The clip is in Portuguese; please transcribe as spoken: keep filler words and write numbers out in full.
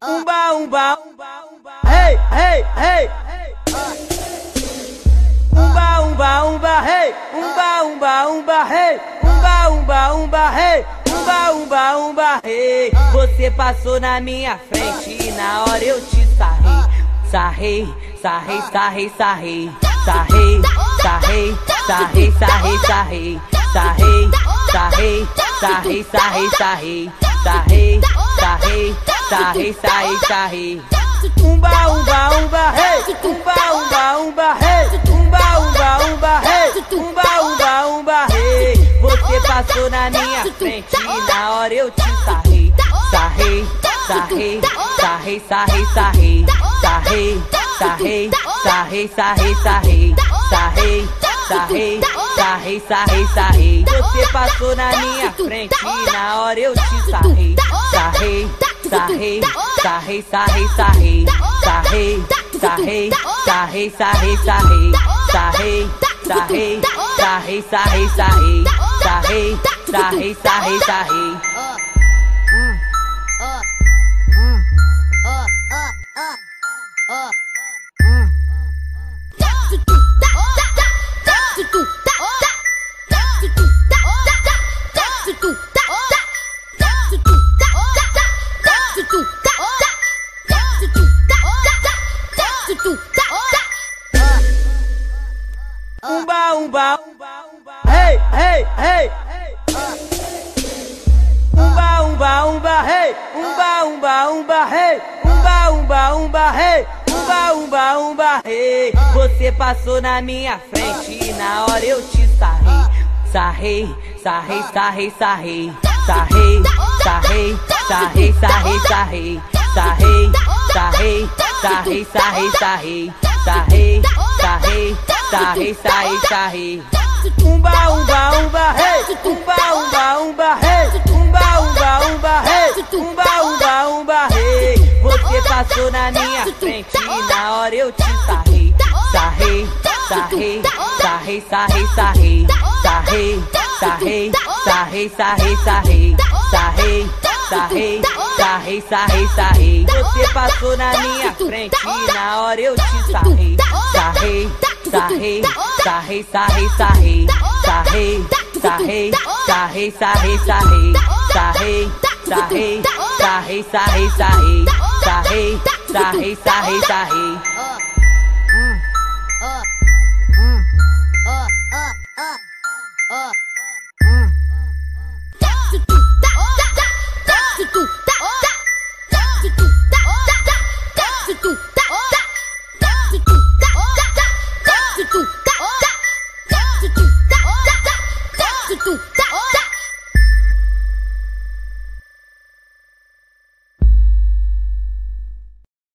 Umba, umba, hey, hey, hey. Umba, umba, umba, hey. Umba, umba, umba, hey. Umba, umba, umba, hey. Umba, umba, umba, hey. Você passou na minha frente e na hora eu te sarrei. Sarrei, sarrei, sarrei, sarrei. Sarrei, sarrei, sarrei, sarrei, sarrei. Sarrei, sarrei, sarrei, sarrei, sarrei. Sarrei, sarrei, sarrei, sarrei, sarrei. Umba, umba, umba, hey. Umba, umba, umba, hey. Umba, umba, umba, hey. Umba, umba, umba, hey. Você passou na minha frente e na hora eu te sarrei. Sarrei, sarrei, sarrei, sarrei, sarrei. Sarrei, sarrei, sarrei, sarrei, sarrei. Sarrei, sarrei, sarrei, sarrei, sarrei. Você passou na minha frente e na hora eu te sarrei. Sarrei, sarrei, sarrei, sarrei, sarrei. Sarrei, sarrei, sarrei, sarrei, sarrei. Sarrei, sarrei, sarrei, sarrei, sarrei. Sarrei, sarrei, sarrei, sarrei. Umba, umba, hey, hey, hey. Umba, umba, umba, hey. Umba, umba, umba, hey. Umba, umba, umba, hey. Umba, umba, umba, hey. Você passou na minha frente e na hora eu te sarrei. Sarrei, sarrei, sarrei, sarrei. Sarrei, sarrei, sarrei, sarrei, sarrei. Sarrei, sarrei, sarrei, sarrei, sarrei. Sarrei, sarrei, sarrei, sarrei, sarrei. Umba, umba, umba, hey. Umba, umba, umba, hey. Umba, umba, umba, hey. Umba, umba, umba, hey. Você passou na minha frente e na hora eu te sarrei. Sarrei, sarrei, sarrei, sarrei, sarrei. Sarrei, sarrei, sarrei, sarrei, sarrei. Sarrei, sarrei, sarrei, sarrei, sarrei. Você passou na minha frente e na hora eu te sarrei. Sarrei, sarrei, sarrei, sarrei, sarrei. Sarrei, sarrei, sarrei, sarrei, sarrei. Sarrei, sarrei, sarrei, sarrei, sarrei. Sarrei, sarrei, sarrei, sarrei.